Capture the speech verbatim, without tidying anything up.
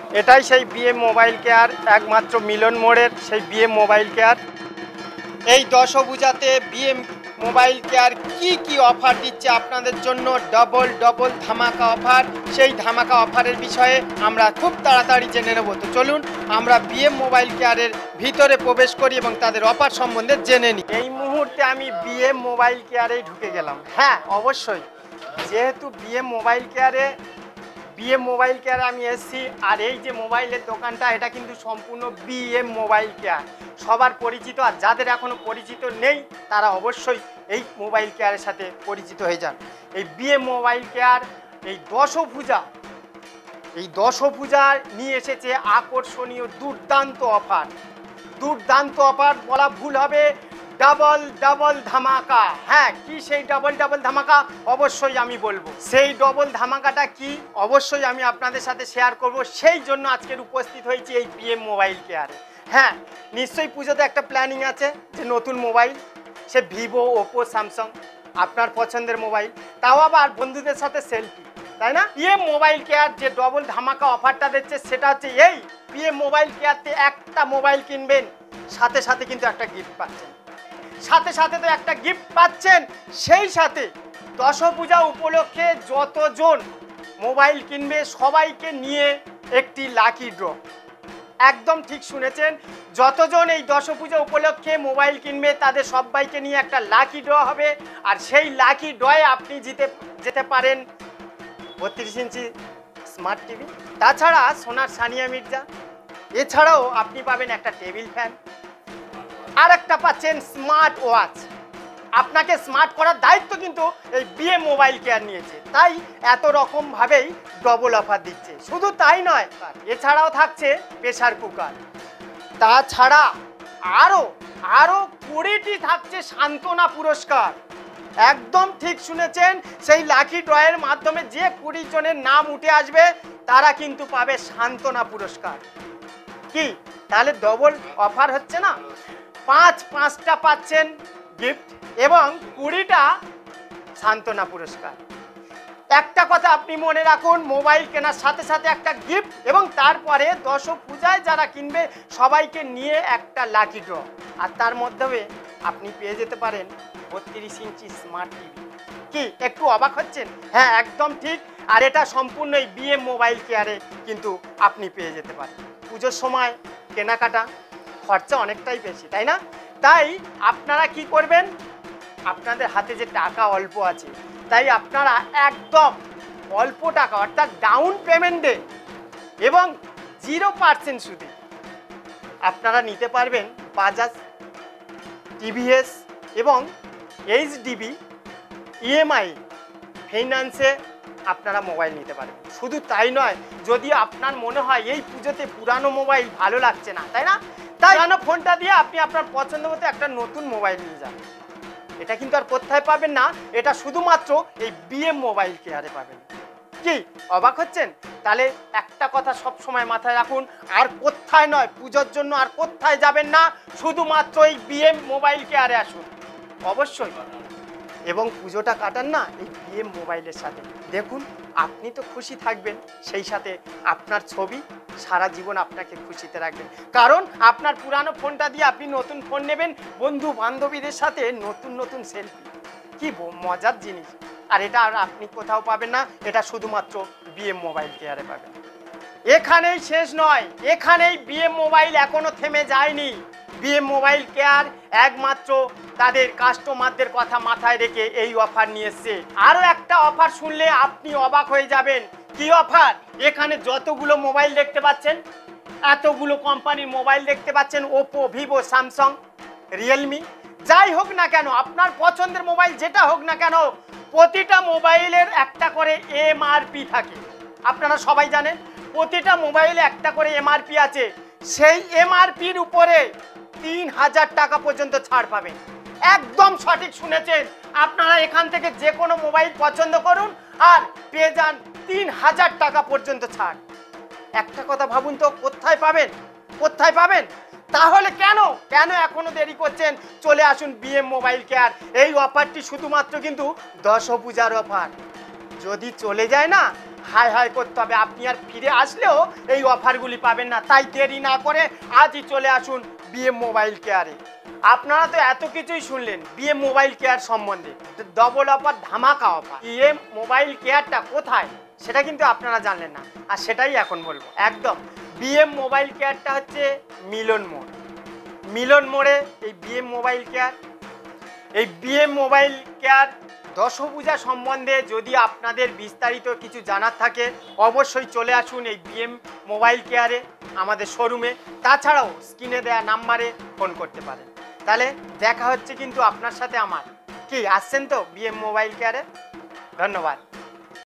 এটাই সেই BM mobile care, একমাত্র মিলন মোড়ের সেই বিএম মোবাইল কেয়ার। এই দশভূজাতে বিএম মোবাইল কেয়ার কি কি অফার দিচ্ছে আপনাদের জন্য, ডবল ডবল ধামাকা অফার, সেই ধামাকা অফারের বিষয়ে আমরা খুব তাড়াতাড়ি জেনে নেব। তো চলুন আমরা বিএম মোবাইল কেয়ারের ভিতরে প্রবেশ করি এবং তাদের অফার সম্বন্ধে জেনে নিই। এই মুহূর্তে আমি বিএম মোবাইল কেয়ারেই ঢুকে গেলাম। হ্যাঁ অবশ্যই, যেহেতু বিএম মোবাইল কেয়ারে বিএম মোবাইল কেয়ারে আমি এসেছি, আর এই যে মোবাইলের দোকানটা এটা কিন্তু সম্পূর্ণ বিএম মোবাইল কেয়ার, সবার পরিচিত। আর যাদের এখনও পরিচিত নেই তারা অবশ্যই এই মোবাইল কেয়ারের সাথে পরিচিত হয়ে যান। এই বিএম মোবাইল কেয়ার এই দশভূজা এই দশভূজা নিয়ে এসেছে আকর্ষণীয় দুর্দান্ত অফার। দুর্দান্ত অফার বলা ভুল হবে, ডাবল ডাবল ধামাকা। হ্যাঁ, কি সেই ডাবল ডাবল ধামাকা অবশ্যই আমি বলবো। সেই ডবল ধামাকাটা কি অবশ্যই আমি আপনাদের সাথে শেয়ার করব। সেই জন্য আজকের উপস্থিত হয়েছি এই বিএম মোবাইল কেয়ারে। হ্যাঁ, নিশ্চয়ই পুজোতে একটা প্ল্যানিং আছে যে নতুন মোবাইল, সে ভিভো, ওপো, স্যামসাং, আপনার পছন্দের মোবাইল, তাও আবার বন্ধুদের সাথে সেলফি, তাই না? বিএম মোবাইল কেয়ার যে ডবল ধামাকা অফারটা দিচ্ছে সেটা হচ্ছে এই বিএম মোবাইল কেয়ারতে একটা মোবাইল কিনবেন, সাথে সাথে কিন্তু একটা গিফট পাচ্ছেন। সাথে সাথে তো একটা গিফট পাচ্ছেন, সেই সাথে দশভূজা উপলক্ষে যতজন মোবাইল কিনবে সবাইকে নিয়ে একটি লাকি ড্র। একদম ঠিক শুনেছেন, যতজন এই দশভূজা উপলক্ষে মোবাইল কিনবে তাদের সবাইকে নিয়ে একটা লাকি ড্র হবে। আর সেই লাকি ড্রয়ে আপনি জিতে যেতে পারেন বত্রিশ ইঞ্চি স্মার্ট টিভি, তাছাড়া সোনার সানিয়া মির্জা, এছাড়াও আপনি পাবেন একটা টেবিল ফ্যান, আর একটা পাচ্ছেন স্মার্ট ওয়াচ। আপনাকে স্মার্ট করার দায়িত্ব কিন্তু এই বিএম মোবাইল কেয়ার নিয়েছে, তাই এত রকম ভাবেই ডবল অফার দিচ্ছে। শুধু তাই নয়, এছাড়াও থাকছে প্রেসার কুকার, তাছাড়া আরও আরও কুড়িটি থাকছে সান্ত্বনা পুরস্কার। একদম ঠিক শুনেছেন, সেই লাকি ড্রয়ের মাধ্যমে যে কুড়ি জনের নাম উঠে আসবে তারা কিন্তু পাবে সান্ত্বনা পুরস্কার। কি তাহলে ডবল অফার হচ্ছে না? পাঁচ পাঁচটা পাচ্ছেন গিফট এবং কুড়িটা সান্ত্বনা পুরস্কার। একটা কথা আপনি মনে রাখুন, মোবাইল কেনার সাথে সাথে একটা গিফট এবং তারপরে দশভূজায় যারা কিনবে সবাইকে নিয়ে একটা লাকি ড্র, আর তার মাধ্যমে আপনি পেয়ে যেতে পারেন বত্রিশ ইঞ্চি স্মার্ট টিভি। কি একটু অবাক হচ্ছেন? হ্যাঁ একদম ঠিক, আর এটা সম্পূর্ণ এই বিএম মোবাইল কেয়ারে কিন্তু আপনি পেয়ে যেতে পারেন। পুজোর সময় কেনাকাটা খরচা অনেকটাই বেশি, তাই না? তাই আপনারা কি করবেন, আপনাদের হাতে যে টাকা অল্প আছে, তাই আপনারা একদম অল্প টাকা অর্থাৎ ডাউন পেমেন্টে এবং জিরো পার্সেন্ট সুদে আপনারা নিতে পারবেন বাজাজ, টিভিএস এবং এইচডিবি ইএমআই ফাইন্যান্সে আপনারা মোবাইল নিতে পারবেন। শুধু তাই নয়, যদি আপনার মনে হয় এই পুজোতে পুরানো মোবাইল ভালো লাগছে না, তাই না, তাই পুরানো ফোনটা দিয়ে আপনি আপনার পছন্দ মতো একটা নতুন মোবাইল নিয়ে যান। এটা কিন্তু আর কোথায় পাবেন না, এটা শুধুমাত্র এই বিএম মোবাইল কেয়ারে পাবেন। কি অবাক হচ্ছেন? তাহলে একটা কথা সব সময় মাথায় রাখুন, আর কোথায় নয়, পুজোর জন্য আর কোথায় যাবেন না, শুধুমাত্র এই বিএম মোবাইল কেয়ারে আসুন অবশ্যই, এবং পুজোটা কাটান না এই বিএম মোবাইলের সাথে। দেখুন আপনি তো খুশি থাকবেন, সেই সাথে আপনার ছবি সারা জীবন আপনাকে খুশিতে রাখবেন। কারণ আপনার পুরানো ফোনটা দিয়ে আপনি নতুন ফোন নেবেন, বন্ধু বান্ধবীদের সাথে নতুন নতুন সেলফি, কি মজার জিনিস। আর এটা আর আপনি কোথাও পাবেন না, এটা শুধুমাত্র বিএম মোবাইল কেয়ারে পাবেন। এখানেই শেষ নয়, এখানেই বিএম মোবাইল এখনো থেমে যায়নি। বিএম মোবাইল কেয়ার একমাত্র তাদের কাস্টমারদের কথা মাথায় রেখে এই অফার নিয়ে এসছে। আরও একটা অফার শুনলে আপনি অবাক হয়ে যাবেন। কি অফার? এখানে যতগুলো মোবাইল দেখতে পাচ্ছেন, এতগুলো কোম্পানির মোবাইল দেখতে পাচ্ছেন, ওপো, ভিভো, স্যামসাং, রিয়েলমি, যাই হোক না কেন, আপনার পছন্দের মোবাইল যেটা হোক না কেন, প্রতিটা মোবাইলের একটা করে এমআরপি থাকে। আপনারা সবাই জানেন প্রতিটা মোবাইলে একটা করে এমআরপি আছে। সেই এমআরপির উপরে তিন হাজার টাকা পর্যন্ত ছাড় পাবেন। একদম সঠিক শুনেছেন, আপনারা এখান থেকে যে কোনো মোবাইল পছন্দ করুন আর পেয়ে যান তিন হাজার টাকা পর্যন্ত ছাড়। একটা কথা ভাবুন তো, কোথায় পাবেন? কোথায় পাবেন? তাহলে কেন কেন এখনো দেরি করছেন? চলে আসুন বিএম মোবাইল কেয়ার। এই অফারটি শুধুমাত্র কিন্তু দশভূজার অফার। যদি চলে যায় না, হাই হাই করতে হবে। আপনি আর ফিরে আসলেও এই অফারগুলি পাবেন না। তাই দেরি না করে আজই চলে আসুন বিএম মোবাইল কেয়ারে। আপনারা তো এত কিছুই শুনলেন বিএম মোবাইল কেয়ার সম্বন্ধে, ডবল অফার, ধামাকা অফার। বিএম মোবাইল কেয়ারটা কোথায় সেটা কিন্তু আপনারা জানলেন না, আর সেটাই এখন বলবো। একদম বিএম মোবাইল কেয়ারটা হচ্ছে মিলন মোড়। মিলন মোড়ে এই বিএম মোবাইল কেয়ার। এই বিএম মোবাইল কেয়ার দশভূজা সম্বন্ধে যদি আপনাদের বিস্তারিত কিছু জানার থাকে অবশ্যই চলে আসুন এই বিএম মোবাইল কেয়ারে, আমাদের শোরুমে। তাছাড়াও স্ক্রিনে দেওয়া নাম্বারে ফোন করতে পারেন। তাহলে দেখা হচ্ছে কিন্তু আপনার সাথে আমার। কি আসছেন তো বিএম মোবাইল কেয়ারে? ধন্যবাদ।